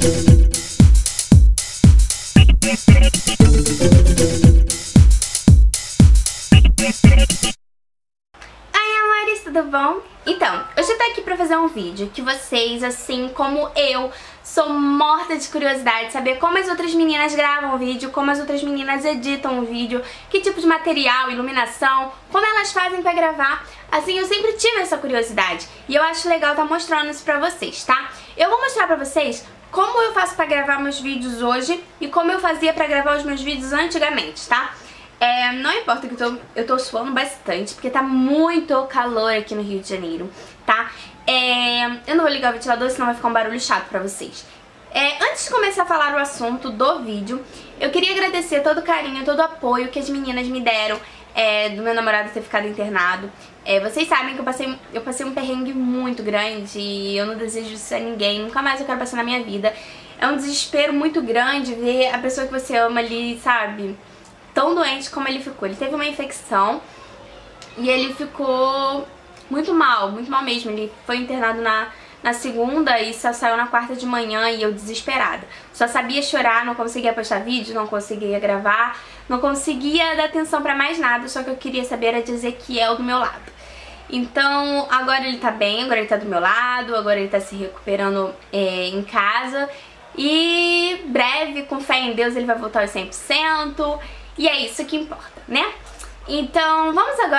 Tudo bom? Então, hoje eu tô aqui pra fazer um vídeo que vocês, assim como eu, sou morta de curiosidade de saber como as outras meninas gravam o vídeo, como as outras meninas editam o vídeo, que tipo de material, iluminação, como elas fazem pra gravar. Assim, eu sempre tive essa curiosidade e eu acho legal estar mostrando isso pra vocês, tá? Eu vou mostrar pra vocês como eu faço pra gravar meus vídeos hoje e como eu fazia pra gravar os meus vídeos antigamente, tá? Não importa que eu tô suando bastante, porque tá muito calor aqui no Rio de Janeiro, tá? Eu não vou ligar o ventilador, senão vai ficar um barulho chato pra vocês. Antes de começar a falar o assunto do vídeo, eu queria agradecer todo o carinho, todo o apoio que as meninas me deram do meu namorado ter ficado internado. Vocês sabem que eu passei um perrengue muito grande e eu não desejo isso a ninguém, nunca mais eu quero passar na minha vida. É um desespero muito grande ver a pessoa que você ama ali, sabe, tão doente como ele ficou. Ele teve uma infecção e ele ficou muito mal mesmo. Ele foi internado na segunda e só saiu na quarta de manhã e eu desesperada. Só sabia chorar, não conseguia postar vídeo, não conseguia gravar, não conseguia dar atenção pra mais nada, só que eu queria saber era dizer que é o do meu lado. Então agora ele tá bem, agora ele tá do meu lado, agora ele tá se recuperando em casa e breve, com fé em Deus, ele vai voltar aos 100%. E é isso que importa, né? Então,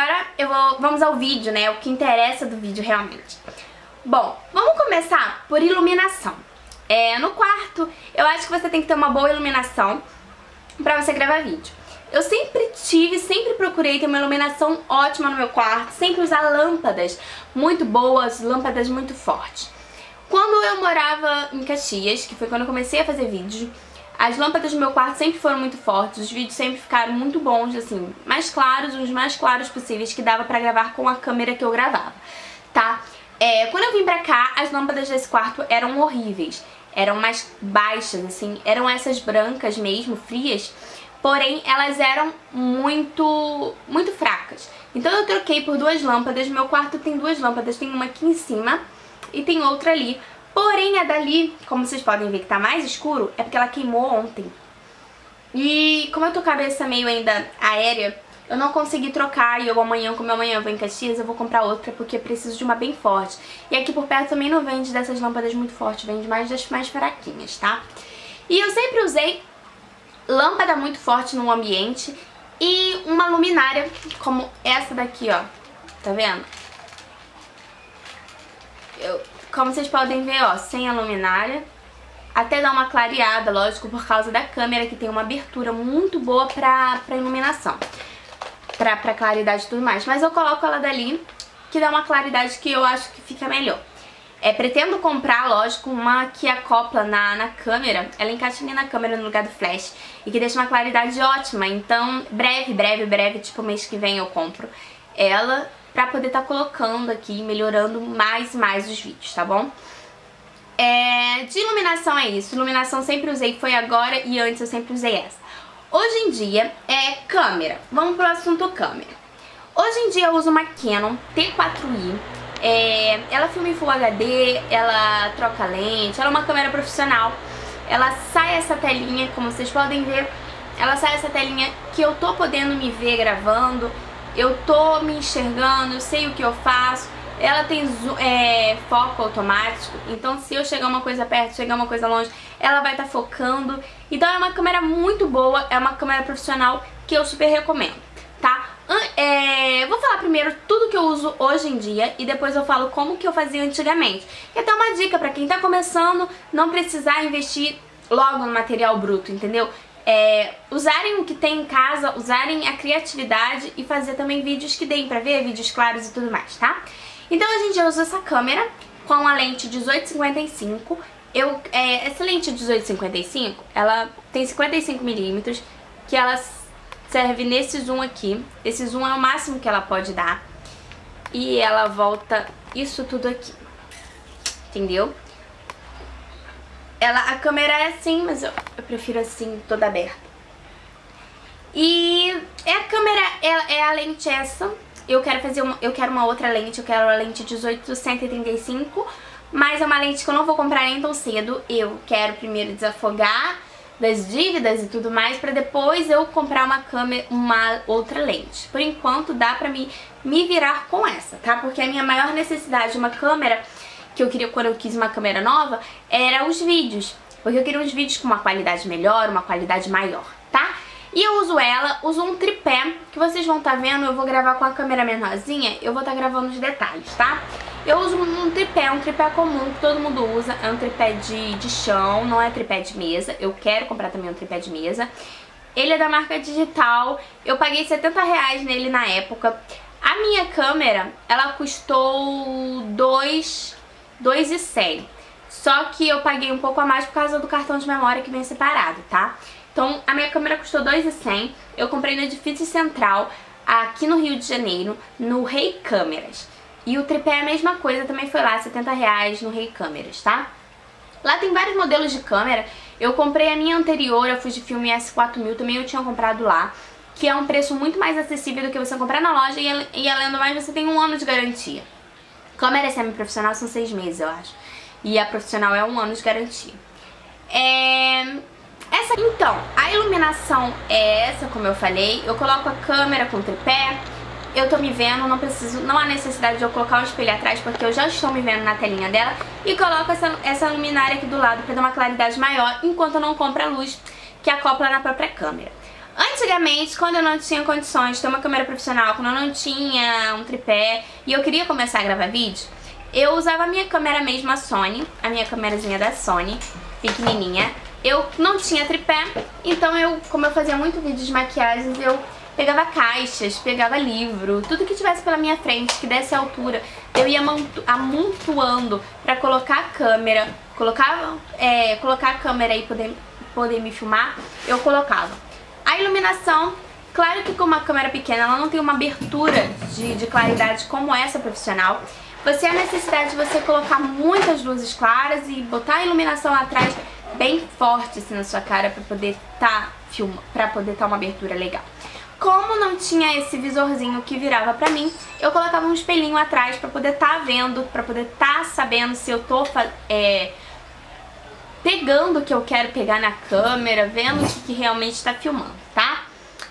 vamos ao vídeo, né? O que interessa do vídeo realmente. Bom, vamos começar por iluminação. No quarto, eu acho que você tem que ter uma boa iluminação pra você gravar vídeo. Eu sempre procurei ter uma iluminação ótima no meu quarto, sempre usar lâmpadas muito boas, lâmpadas muito fortes. Quando eu morava em Caxias, que foi quando eu comecei a fazer vídeo, as lâmpadas do meu quarto sempre foram muito fortes, os vídeos sempre ficaram muito bons, assim, mais claros, os mais claros possíveis, que dava pra gravar com a câmera que eu gravava, tá? Quando eu vim pra cá, as lâmpadas desse quarto eram horríveis, eram mais baixas, assim, eram essas brancas mesmo, frias, porém elas eram muito fracas. Então eu troquei por duas lâmpadas, meu quarto tem duas lâmpadas, tem uma aqui em cima e tem outra ali. Porém, a dali, como vocês podem ver que tá mais escuro, é porque ela queimou ontem. E como eu tô com a cabeça meio ainda aérea, eu não consegui trocar. E eu amanhã, como amanhã eu vou em Caxias, eu vou comprar outra porque eu preciso de uma bem forte. E aqui por perto também não vende dessas lâmpadas muito fortes, vende mais das mais fraquinhas, tá? E eu sempre usei lâmpada muito forte no ambiente e uma luminária como essa daqui, ó. Tá vendo? Como vocês podem ver, ó, sem a luminária, até dá uma clareada, lógico, por causa da câmera, que tem uma abertura muito boa pra iluminação, pra claridade e tudo mais. Mas eu coloco ela dali, que dá uma claridade que eu acho que fica melhor. Pretendo comprar, lógico, uma que acopla na câmera, ela encaixa ali na câmera no lugar do flash, e que deixa uma claridade ótima. Então, breve, tipo mês que vem eu compro ela, pra poder estar colocando aqui, melhorando mais e mais os vídeos, tá bom? De iluminação é isso. Iluminação sempre usei, foi agora e antes eu sempre usei essa. Hoje em dia câmera. Vamos pro assunto câmera. Hoje em dia eu uso uma Canon T4i. Ela filma em Full HD, ela troca lente, ela é uma câmera profissional. Ela sai essa telinha, como vocês podem ver, ela sai essa telinha que eu tô podendo me ver gravando. Eu tô me enxergando, eu sei o que eu faço. Ela tem foco automático, então se eu chegar uma coisa perto, chegar uma coisa longe, ela vai estar focando. Então é uma câmera muito boa, é uma câmera profissional que eu super recomendo, tá? Vou falar primeiro tudo que eu uso hoje em dia e depois eu falo como que eu fazia antigamente. E até uma dica pra quem tá começando, não precisar investir logo no material bruto, entendeu? Usarem o que tem em casa, usarem a criatividade e fazer também vídeos que deem pra ver, vídeos claros e tudo mais, tá? Então hoje em dia eu uso essa câmera com a lente 18-55. Essa lente 18-55, ela tem 55mm, que ela serve nesse zoom aqui. Esse zoom é o máximo que ela pode dar. E ela volta isso tudo aqui, entendeu? A câmera é assim, mas eu prefiro assim, toda aberta. E a câmera, a lente essa. Eu quero uma outra lente, eu quero a lente 18-135 mas é uma lente que eu não vou comprar nem tão cedo. Eu quero primeiro desafogar das dívidas e tudo mais, pra depois eu comprar uma outra lente. Por enquanto dá pra me virar com essa, tá? Porque a minha maior necessidade de uma câmera, que eu queria quando eu quis uma câmera nova, era os vídeos. Porque eu queria uns vídeos com uma qualidade melhor, uma qualidade maior, tá? E eu uso um tripé, que vocês vão estar vendo, eu vou gravar com a câmera menorzinha, eu vou estar gravando os detalhes, tá? Eu uso um tripé comum que todo mundo usa, é um tripé de chão, não é tripé de mesa. Eu quero comprar também um tripé de mesa. Ele é da marca Digital, eu paguei R$70 nele na época. A minha câmera, ela custou R$2.100, só que eu paguei um pouco a mais por causa do cartão de memória que vem separado, tá? Então a minha câmera custou R$2.100, eu comprei no Edifício Central, aqui no Rio de Janeiro, no Rei Câmeras. E o tripé é a mesma coisa, também foi lá, R$70 no Rei Câmeras, tá? Lá tem vários modelos de câmera. Eu comprei a minha anterior, a Fujifilm S4000, também eu tinha comprado lá, que é um preço muito mais acessível do que você comprar na loja e além do mais você tem 1 ano de garantia. Câmera semi-profissional são 6 meses, eu acho. E a profissional é 1 ano de garantia. Então, a iluminação é essa, como eu falei. Eu coloco a câmera com o tripé. Eu tô me vendo, não há necessidade de eu colocar um espelho atrás, porque eu já estou me vendo na telinha dela. E coloco essa luminária aqui do lado pra dar uma claridade maior, enquanto eu não compro a luz que acopla na própria câmera. Antigamente, quando eu não tinha condições de ter uma câmera profissional, quando eu não tinha um tripé e eu queria começar a gravar vídeo, eu usava a minha câmera mesmo, a Sony, a minha câmerazinha da Sony, pequenininha. Eu não tinha tripé, então como eu fazia muito vídeo de maquiagens, eu pegava caixas, pegava livro, tudo que tivesse pela minha frente, que desse altura, eu ia amontoando pra colocar a câmera, colocar a câmera e poder me filmar, eu colocava. A iluminação, claro que com uma câmera pequena, ela não tem uma abertura de claridade como essa profissional. Você tem a necessidade de você colocar muitas luzes claras e botar a iluminação atrás bem forte assim na sua cara pra poder tá uma abertura legal. Como não tinha esse visorzinho que virava pra mim, eu colocava um espelhinho atrás pra poder tá vendo, pra poder tá sabendo se eu tô pegando o que eu quero pegar na câmera, vendo o que realmente tá filmando, tá?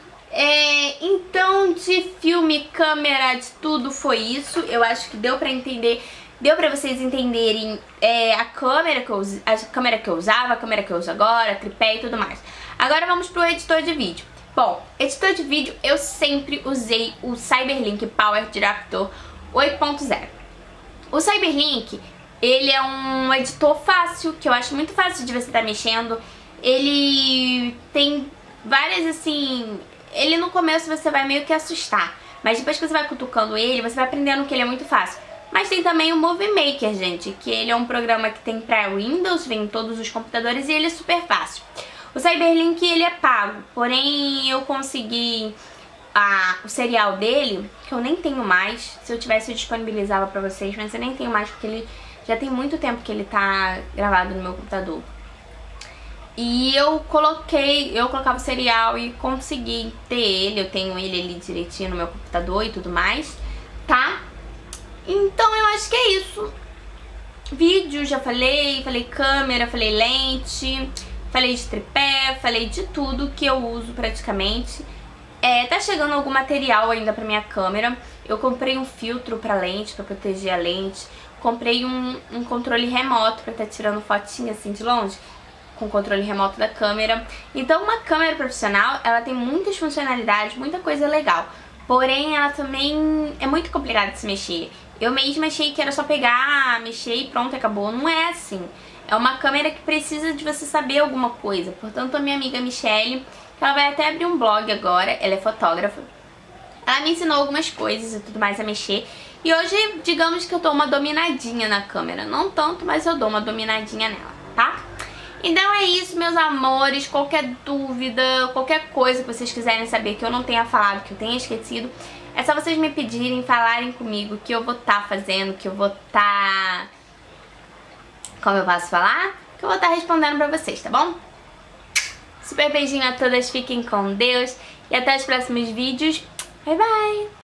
Então, de filme, câmera, de tudo foi isso. Eu acho que deu pra entender, deu pra vocês entenderem a câmera que eu usava, a câmera que eu uso agora, tripé e tudo mais. Agora vamos pro editor de vídeo. Bom, editor de vídeo eu sempre usei o Cyberlink Power Director 8.0. O Cyberlink, ele é um editor fácil, que eu acho muito fácil de você estar mexendo. Ele tem várias, assim... Ele no começo você vai meio que assustar, mas depois que você vai cutucando ele, você vai aprendendo que ele é muito fácil. Mas tem também o Movie Maker, gente, que ele é um programa que tem pra Windows, vem em todos os computadores e ele é super fácil. O Cyberlink, ele é pago, porém eu consegui o serial dele, que eu nem tenho mais. Se eu tivesse, eu disponibilizava pra vocês, mas eu nem tenho mais, porque ele já tem muito tempo que ele tá gravado no meu computador. E eu colocava o serial e consegui ter ele, eu tenho ele ali direitinho no meu computador e tudo mais, tá? Então eu acho que é isso. Vídeo, já falei câmera, falei lente, falei de tripé, falei de tudo que eu uso praticamente. Tá chegando algum material ainda pra minha câmera. Eu comprei um filtro pra lente, pra proteger a lente. Comprei um controle remoto pra estar tirando fotinha assim de longe, com o controle remoto da câmera. Então uma câmera profissional, ela tem muitas funcionalidades, muita coisa legal. Porém, ela também é muito complicada de se mexer. Eu mesma achei que era só pegar, mexer e pronto, acabou. Não é assim. É uma câmera que precisa de você saber alguma coisa. Portanto, a minha amiga Michelle, ela vai até abrir um blog agora, ela é fotógrafa. Ela me ensinou algumas coisas e tudo mais a mexer. E hoje, digamos que eu dou uma dominadinha na câmera. Não tanto, mas eu dou uma dominadinha nela, tá? Então é isso, meus amores. Qualquer dúvida, qualquer coisa que vocês quiserem saber que eu não tenha falado, que eu tenha esquecido, é só vocês me pedirem, falarem comigo, que eu vou estar fazendo, que eu vou estar... Como eu posso falar? Que eu vou estar respondendo pra vocês, tá bom? Super beijinho a todas, fiquem com Deus e até os próximos vídeos. Bye, bye!